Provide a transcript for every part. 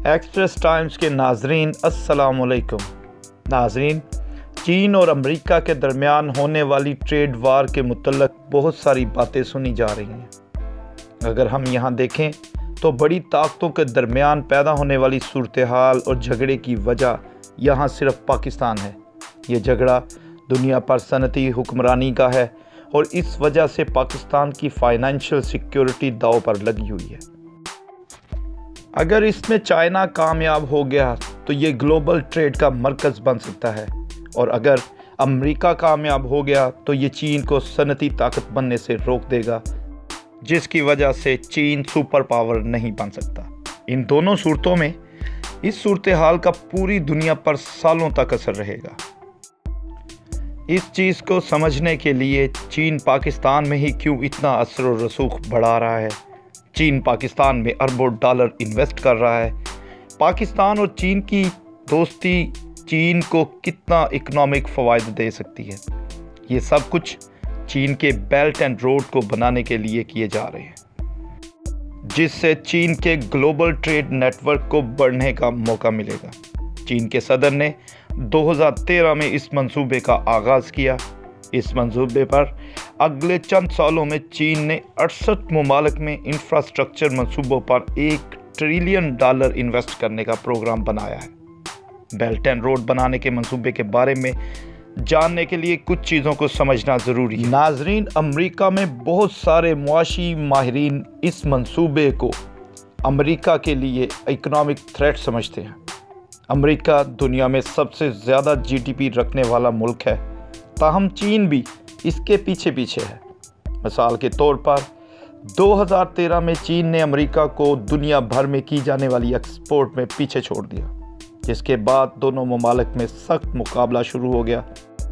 Express times के नाजरीन अस्सलाम वालेकुम। नाजरीन, चीन और अमेरिका के दरमियान होने वाली ट्रेड वार के मुतल्लक बहुत सारी बातें सुनी जा रही हैं। अगर हम यहाँ देखें तो बड़ी ताकतों के दरमियान पैदा होने वाली सूरत हाल और झगड़े की वजह यहाँ सिर्फ पाकिस्तान है। ये झगड़ा दुनिया पर सनती हुक्मरानी का है और इस वजह से पाकिस्तान की फाइनेंशियल सिक्योरिटी दांव पर लगी हुई है। अगर इसमें चाइना कामयाब हो गया तो ये ग्लोबल ट्रेड का मरकज़ बन सकता है, और अगर अमेरिका कामयाब हो गया तो ये चीन को सनती ताकत बनने से रोक देगा, जिसकी वजह से चीन सुपर पावर नहीं बन सकता। इन दोनों सूरतों में इस सूरत हाल का पूरी दुनिया पर सालों तक असर रहेगा। इस चीज़ को समझने के लिए चीन पाकिस्तान में ही क्यों इतना असर और रसूख बढ़ा रहा है, चीन पाकिस्तान में अरबों डॉलर इन्वेस्ट कर रहा है, पाकिस्तान और चीन की दोस्ती चीन को कितना इकोनॉमिक फ़वायद दे सकती है, ये सब कुछ चीन के बेल्ट एंड रोड को बनाने के लिए किए जा रहे हैं, जिससे चीन के ग्लोबल ट्रेड नेटवर्क को बढ़ने का मौका मिलेगा। चीन के सदर ने 2013 में इस मंसूबे का आगाज़ किया। इस मंसूबे पर अगले चंद सालों में चीन ने 68 ममालिक में इंफ्रास्ट्रक्चर मंसूबों पर $1 ट्रिलियन इन्वेस्ट करने का प्रोग्राम बनाया है। बेल्ट एंड रोड बनाने के मंसूबे के बारे में जानने के लिए कुछ चीज़ों को समझना ज़रूरी है। नाजरीन, अमेरिका में बहुत सारे मुआशी माहिरीन इस मंसूबे को अमेरिका के लिए इकोनॉमिक थ्रेट समझते हैं। अमेरिका दुनिया में सबसे ज़्यादा GDP रखने वाला मुल्क है, ताहम चीन भी इसके पीछे है। मिसाल के तौर पर 2013 में चीन ने अमेरिका को दुनिया भर में की जाने वाली एक्सपोर्ट में पीछे छोड़ दिया, जिसके बाद दोनों ममालिक में सख्त मुकाबला शुरू हो गया।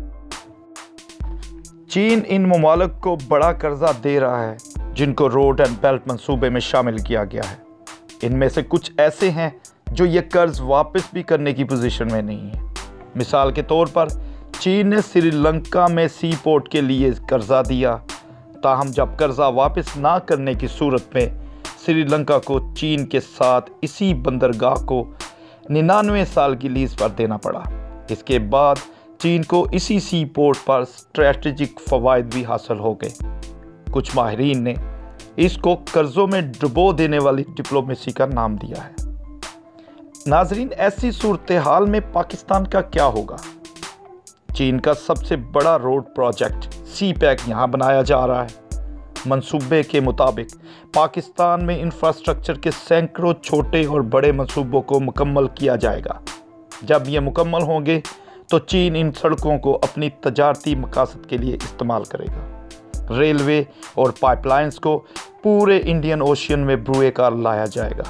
चीन इन ममालिक को बड़ा कर्जा दे रहा है, जिनको रोड एंड बेल्ट मंसूबे में शामिल किया गया है। इनमें से कुछ ऐसे हैं जो ये कर्ज वापस भी करने की पोजीशन में नहीं है। मिसाल के तौर पर चीन ने श्रीलंका में सी पोर्ट के लिए कर्जा दिया, ताहम जब कर्जा वापस ना करने की सूरत में श्रीलंका को चीन के साथ इसी बंदरगाह को 99 साल की लीज पर देना पड़ा। इसके बाद चीन को इसी सी पोर्ट पर स्ट्रेटजिक फ़वायद भी हासिल हो गए। कुछ माहिरीन ने इसको कर्ज़ों में डुबो देने वाली डिप्लोमेसी का नाम दिया है। नाजरीन, ऐसी सूरत हाल में पाकिस्तान का क्या होगा? चीन का सबसे बड़ा रोड प्रोजेक्ट सी पैक यहाँ बनाया जा रहा है। मंसूबे के मुताबिक पाकिस्तान में इंफ्रास्ट्रक्चर के सैकड़ों छोटे और बड़े मंसूबों को मुकम्मल किया जाएगा। जब ये मुकम्मल होंगे तो चीन इन सड़कों को अपनी तजारती मकासद के लिए इस्तेमाल करेगा। रेलवे और पाइपलाइंस को पूरे इंडियन ओशियन में ब्रुए कार लाया जाएगा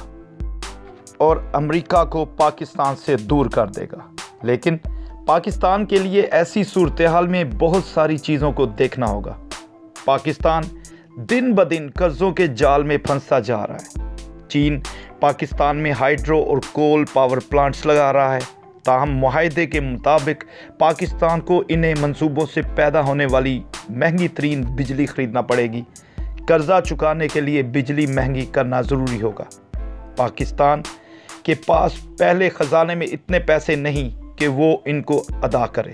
और अमेरिका को पाकिस्तान से दूर कर देगा। लेकिन पाकिस्तान के लिए ऐसी सूरत हाल में बहुत सारी चीज़ों को देखना होगा। पाकिस्तान दिन ब दिन कर्ज़ों के जाल में फंसता जा रहा है। चीन पाकिस्तान में हाइड्रो और कोल पावर प्लांट्स लगा रहा है, ताहम मुआहदे के मुताबिक पाकिस्तान को इन्हें मंसूबों से पैदा होने वाली महंगी तरीन बिजली ख़रीदना पड़ेगी। कर्ज़ा चुकाने के लिए बिजली महंगी करना ज़रूरी होगा। पाकिस्तान के पास पहले ख़जाने में इतने पैसे नहीं कि वो इनको अदा करे।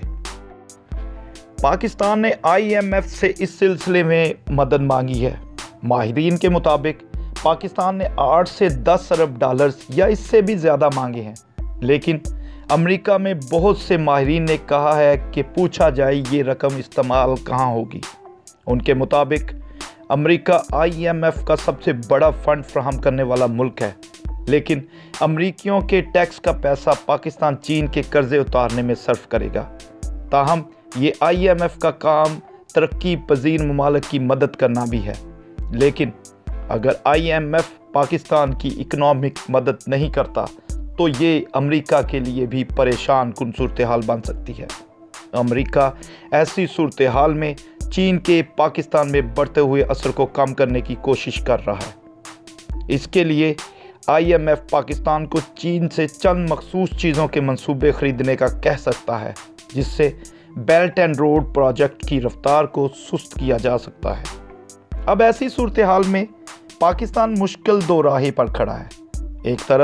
पाकिस्तान ने IMF से इस सिलसिले में मदद मांगी है। माहिरीन के मुताबिक पाकिस्तान ने 8 से 10 अरब डॉलर्स या इससे भी ज़्यादा मांगे हैं, लेकिन अमेरिका में बहुत से माहिरीन ने कहा है कि पूछा जाए ये रकम इस्तेमाल कहाँ होगी। उनके मुताबिक अमेरिका IMF का सबसे बड़ा फ़ंड फ्राहम करने वाला मुल्क है, लेकिन अमरीकियों के टैक्स का पैसा पाकिस्तान चीन के कर्ज़े उतारने में सर्फ करेगा। ताहम ये IMF का काम तरक्की पजीर ममालिक की मदद करना भी है, लेकिन अगर IMF पाकिस्तान की इकनॉमिक मदद नहीं करता तो ये अमेरिका के लिए भी परेशान कुन सूरत हाल बन सकती है। अमेरिका ऐसी सूरत हाल में चीन के पाकिस्तान में बढ़ते हुए असर को कम करने की कोशिश कर रहा है। इसके लिए IMF पाकिस्तान को चीन से चंद मखसूस चीज़ों के मंसूबे ख़रीदने का कह सकता है, जिससे बेल्ट एंड रोड प्रोजेक्ट की रफ्तार को सुस्त किया जा सकता है। अब ऐसी सूरत हाल में पाकिस्तान मुश्किल दो राही पर खड़ा है। एक तरफ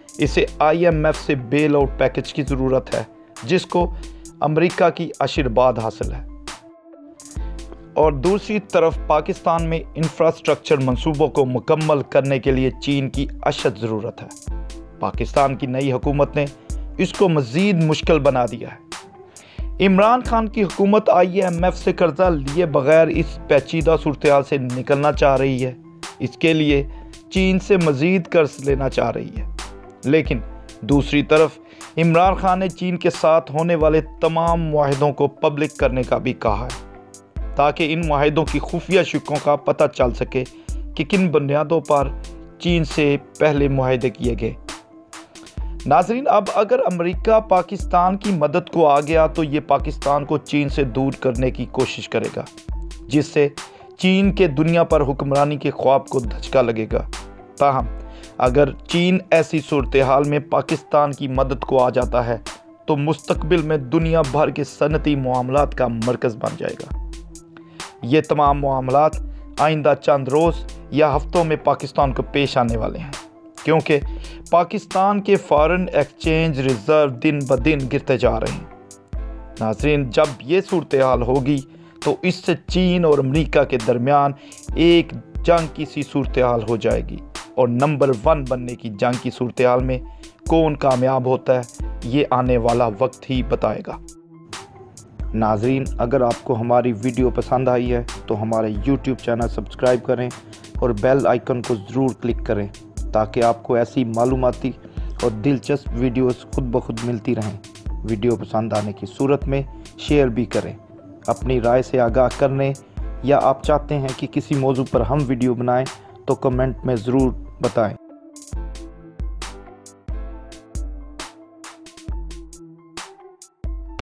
इसे IMF से बेल आउट पैकेज की ज़रूरत है, जिसको अमेरिका की आशीर्वाद हासिल है। और दूसरी तरफ पाकिस्तान में इंफ्रास्ट्रक्चर मंसूबों को मुकम्मल करने के लिए चीन की अशद ज़रूरत है। पाकिस्तान की नई हुकूमत ने इसको मज़ीद मुश्किल बना दिया है। इमरान खान की हुकूमत IMF से कर्जा लिए बगैर इस पेचीदा सूरत-ए-हाल से निकलना चाह रही है। इसके लिए चीन से मज़ीद कर्ज लेना चाह रही है। लेकिन दूसरी तरफ इमरान खान ने चीन के साथ होने वाले तमाम मुआहिदों को पब्लिक करने का भी कहा है, ताकि इन मुआहिदों की खुफिया शिकों का पता चल सके कि किन बुनियादों पर चीन से पहले मुआहिदे किए गए। नाज़रीन, अब अगर अमेरिका पाकिस्तान की मदद को आ गया तो ये पाकिस्तान को चीन से दूर करने की कोशिश करेगा, जिससे चीन के दुनिया पर हुक्मरानी के ख्वाब को धचका लगेगा। ताहम अगर चीन ऐसी सूरत-ए-हाल में पाकिस्तान की मदद को आ जाता है तो मुस्तकबिल में दुनिया भर के सनती मामलात का मरकज़ बन जाएगा। ये तमाम मामलात आइंदा चंद रोज़ या हफ्तों में पाकिस्तान को पेश आने वाले हैं, क्योंकि पाकिस्तान के फॉरेन एक्सचेंज रिज़र्व दिन ब दिन गिरते जा रहे हैं। नाज़रीन, जब ये सूरत-ए-हाल होगी तो इससे चीन और अमेरिका के दरमियान एक जंग की सी सूरत-ए-हाल हो जाएगी, और नंबर 1 बनने की जंग की सूरत-ए-हाल में कौन कामयाब होता है ये आने वाला वक्त ही बताएगा। नाज़रीन, अगर आपको हमारी वीडियो पसंद आई है तो हमारे YouTube चैनल सब्सक्राइब करें और बेल आइकन को ज़रूर क्लिक करें, ताकि आपको ऐसी मालूमाती और दिलचस्प वीडियोस खुद ब खुद मिलती रहें। वीडियो पसंद आने की सूरत में शेयर भी करें। अपनी राय से आगाह करने या आप चाहते हैं कि किसी मौजू पर हम वीडियो बनाएं तो कमेंट में ज़रूर बताएं।